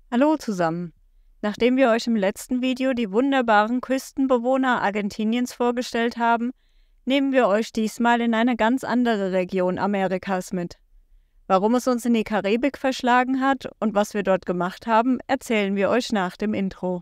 Hallo zusammen! Nachdem wir euch im letzten Video die wunderbaren Küstenbewohner Argentiniens vorgestellt haben, nehmen wir euch diesmal in eine ganz andere Region Amerikas mit. Warum es uns in die Karibik verschlagen hat und was wir dort gemacht haben, erzählen wir euch nach dem Intro.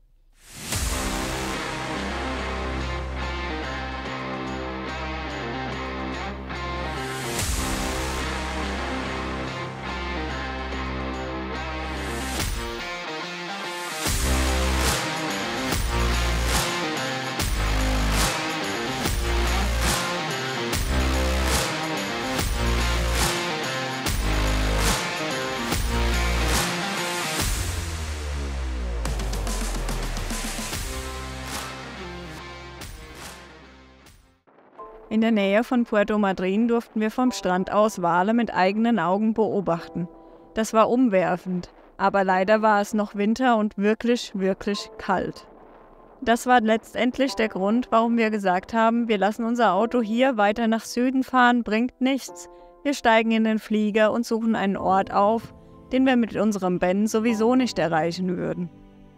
In der Nähe von Puerto Madryn durften wir vom Strand aus Wale mit eigenen Augen beobachten. Das war umwerfend, aber leider war es noch Winter und wirklich, wirklich kalt. Das war letztendlich der Grund, warum wir gesagt haben, wir lassen unser Auto hier weiter nach Süden fahren, bringt nichts. Wir steigen in den Flieger und suchen einen Ort auf, den wir mit unserem Ben sowieso nicht erreichen würden.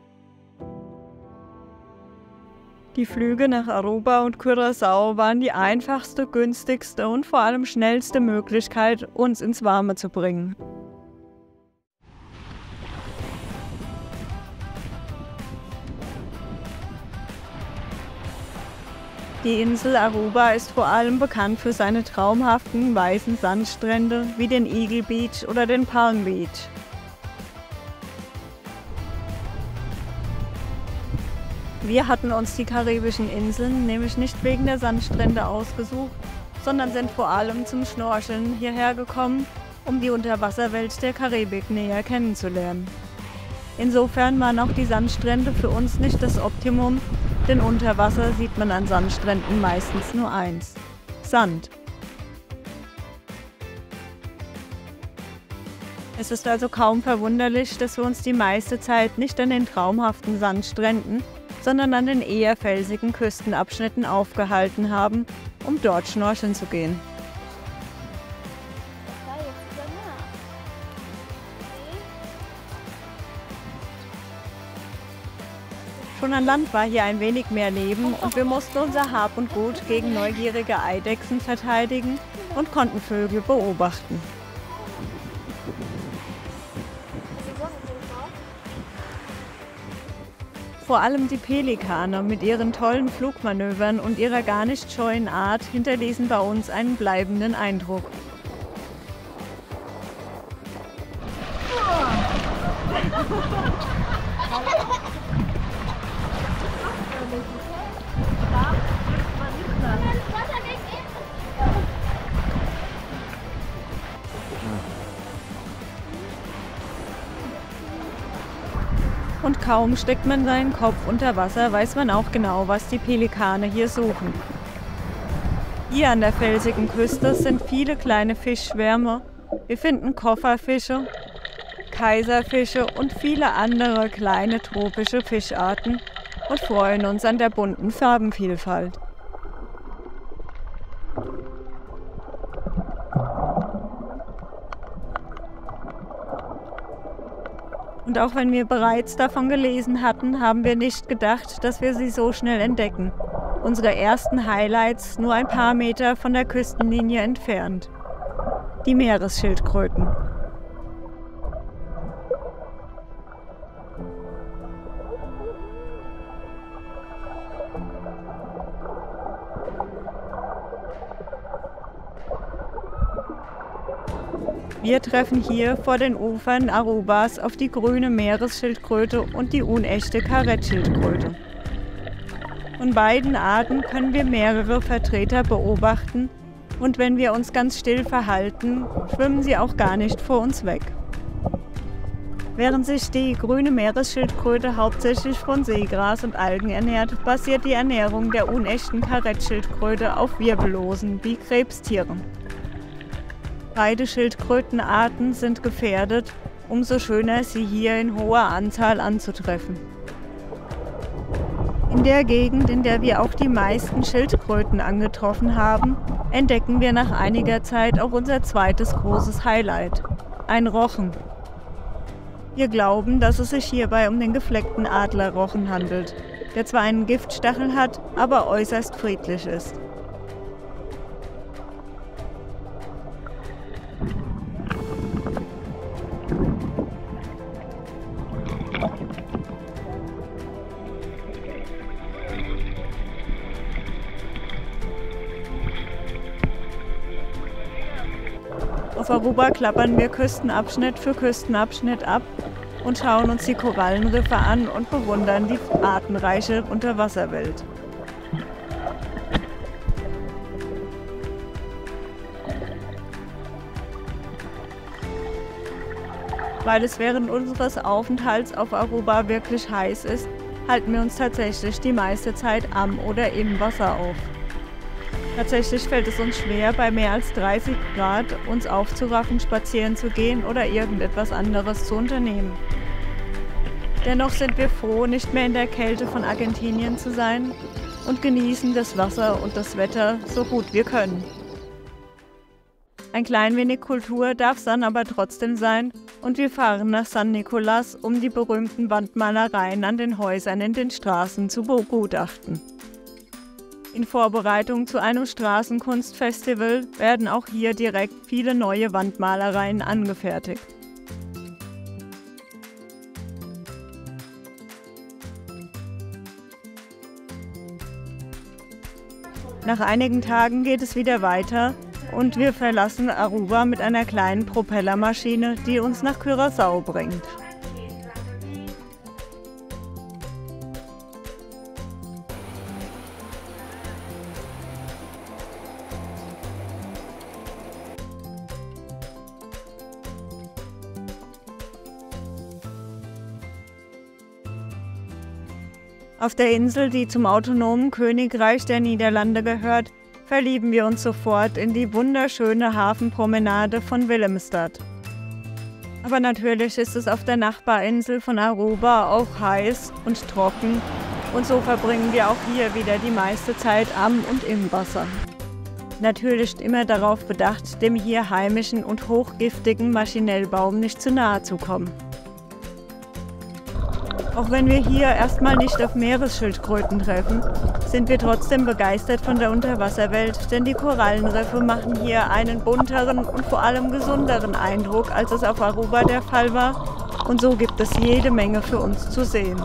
Die Flüge nach Aruba und Curaçao waren die einfachste, günstigste und vor allem schnellste Möglichkeit, uns ins Warme zu bringen. Die Insel Aruba ist vor allem bekannt für seine traumhaften weißen Sandstrände wie den Eagle Beach oder den Palm Beach. Wir hatten uns die karibischen Inseln nämlich nicht wegen der Sandstrände ausgesucht, sondern sind vor allem zum Schnorcheln hierher gekommen, um die Unterwasserwelt der Karibik näher kennenzulernen. Insofern waren auch die Sandstrände für uns nicht das Optimum, denn unter Wasser sieht man an Sandstränden meistens nur eins: Sand. Es ist also kaum verwunderlich, dass wir uns die meiste Zeit nicht an den traumhaften Sandstränden, sondern an den eher felsigen Küstenabschnitten aufgehalten haben, um dort schnorcheln zu gehen. Schon an Land war hier ein wenig mehr Leben und wir mussten unser Hab und Gut gegen neugierige Eidechsen verteidigen und konnten Vögel beobachten. Vor allem die Pelikane mit ihren tollen Flugmanövern und ihrer gar nicht scheuen Art hinterließen bei uns einen bleibenden Eindruck. Und kaum steckt man seinen Kopf unter Wasser, weiß man auch genau, was die Pelikane hier suchen. Hier an der felsigen Küste sind viele kleine Fischschwärme. Wir finden Kofferfische, Kaiserfische und viele andere kleine tropische Fischarten und freuen uns an der bunten Farbenvielfalt. Und auch wenn wir bereits davon gelesen hatten, haben wir nicht gedacht, dass wir sie so schnell entdecken. Unsere ersten Highlights nur ein paar Meter von der Küstenlinie entfernt. Die Meeresschildkröten. Wir treffen hier vor den Ufern Arubas auf die grüne Meeresschildkröte und die unechte Karettschildkröte. Von beiden Arten können wir mehrere Vertreter beobachten und wenn wir uns ganz still verhalten, schwimmen sie auch gar nicht vor uns weg. Während sich die grüne Meeresschildkröte hauptsächlich von Seegras und Algen ernährt, basiert die Ernährung der unechten Karettschildkröte auf Wirbellosen wie Krebstieren. Beide Schildkrötenarten sind gefährdet, umso schöner sie hier in hoher Anzahl anzutreffen. In der Gegend, in der wir auch die meisten Schildkröten angetroffen haben, entdecken wir nach einiger Zeit auch unser zweites großes Highlight, ein Rochen. Wir glauben, dass es sich hierbei um den gefleckten Adlerrochen handelt, der zwar einen Giftstachel hat, aber äußerst friedlich ist. Auf Aruba klappern wir Küstenabschnitt für Küstenabschnitt ab und schauen uns die Korallenriffe an und bewundern die artenreiche Unterwasserwelt. Weil es während unseres Aufenthalts auf Aruba wirklich heiß ist, halten wir uns tatsächlich die meiste Zeit am oder im Wasser auf. Tatsächlich fällt es uns schwer, bei mehr als 30 Grad uns aufzuraffen, spazieren zu gehen oder irgendetwas anderes zu unternehmen. Dennoch sind wir froh, nicht mehr in der Kälte von Argentinien zu sein und genießen das Wasser und das Wetter so gut wir können. Ein klein wenig Kultur darf es dann aber trotzdem sein und wir fahren nach San Nicolás, um die berühmten Wandmalereien an den Häusern in den Straßen zu begutachten. In Vorbereitung zu einem Straßenkunstfestival werden auch hier direkt viele neue Wandmalereien angefertigt. Nach einigen Tagen geht es wieder weiter und wir verlassen Aruba mit einer kleinen Propellermaschine, die uns nach Curaçao bringt. Auf der Insel, die zum autonomen Königreich der Niederlande gehört, verlieben wir uns sofort in die wunderschöne Hafenpromenade von Willemstad. Aber natürlich ist es auf der Nachbarinsel von Aruba auch heiß und trocken und so verbringen wir auch hier wieder die meiste Zeit am und im Wasser. Natürlich immer darauf bedacht, dem hier heimischen und hochgiftigen Maschinellbaum nicht zu nahe zu kommen. Auch wenn wir hier erstmal nicht auf Meeresschildkröten treffen, sind wir trotzdem begeistert von der Unterwasserwelt, denn die Korallenriffe machen hier einen bunteren und vor allem gesunderen Eindruck, als es auf Aruba der Fall war, und so gibt es jede Menge für uns zu sehen.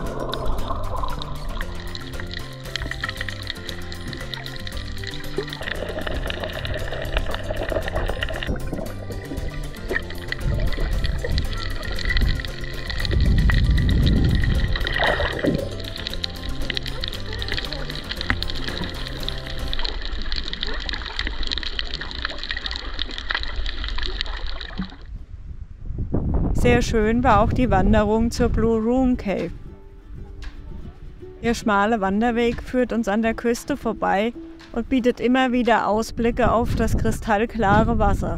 Sehr schön war auch die Wanderung zur Blue Room Cave. Der schmale Wanderweg führt uns an der Küste vorbei und bietet immer wieder Ausblicke auf das kristallklare Wasser.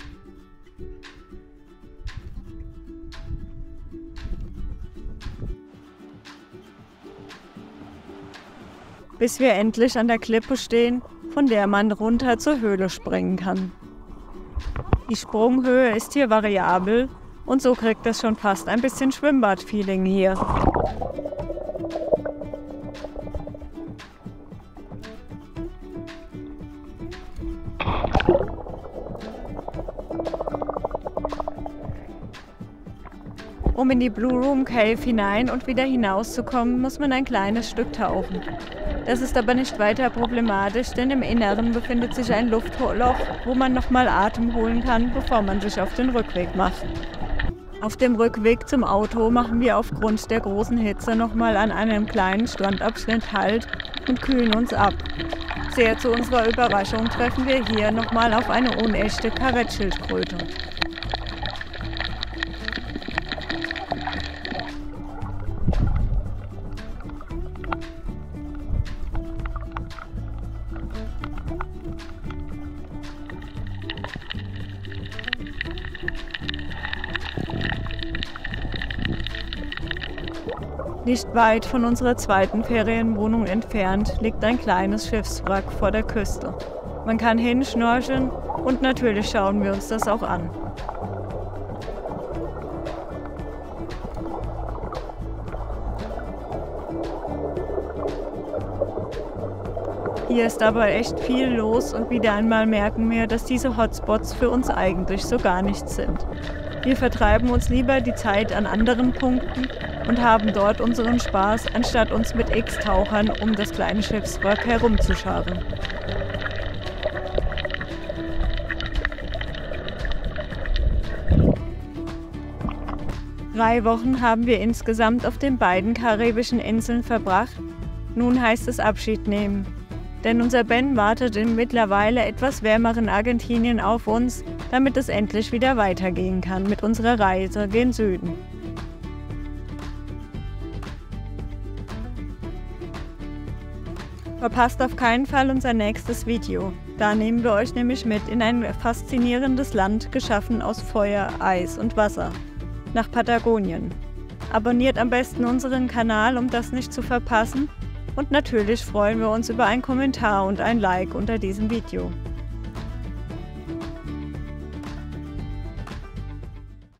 Bis wir endlich an der Klippe stehen, von der man runter zur Höhle springen kann. Die Sprunghöhe ist hier variabel und so kriegt es schon fast ein bisschen Schwimmbad-Feeling hier. Um in die Blue Room Cave hinein und wieder hinauszukommen, muss man ein kleines Stück tauchen. Das ist aber nicht weiter problematisch, denn im Inneren befindet sich ein Luftloch, wo man nochmal Atem holen kann, bevor man sich auf den Rückweg macht. Auf dem Rückweg zum Auto machen wir aufgrund der großen Hitze nochmal an einem kleinen Strandabschnitt Halt und kühlen uns ab. Sehr zu unserer Überraschung treffen wir hier nochmal auf eine unechte Karettschildkröte. Nicht weit von unserer zweiten Ferienwohnung entfernt liegt ein kleines Schiffswrack vor der Küste. Man kann hinschnorcheln und natürlich schauen wir uns das auch an. Hier ist aber echt viel los und wieder einmal merken wir, dass diese Hotspots für uns eigentlich so gar nichts sind. Wir vertreiben uns lieber die Zeit an anderen Punkten und haben dort unseren Spaß, anstatt uns mit X-Tauchern um das kleine Schiffswrack herumzuscharen. Drei Wochen haben wir insgesamt auf den beiden karibischen Inseln verbracht. Nun heißt es Abschied nehmen. Denn unser Ben wartet im mittlerweile etwas wärmeren Argentinien auf uns, damit es endlich wieder weitergehen kann mit unserer Reise gen Süden. Verpasst auf keinen Fall unser nächstes Video. Da nehmen wir euch nämlich mit in ein faszinierendes Land, geschaffen aus Feuer, Eis und Wasser. Nach Patagonien. Abonniert am besten unseren Kanal, um das nicht zu verpassen. Und natürlich freuen wir uns über einen Kommentar und ein Like unter diesem Video.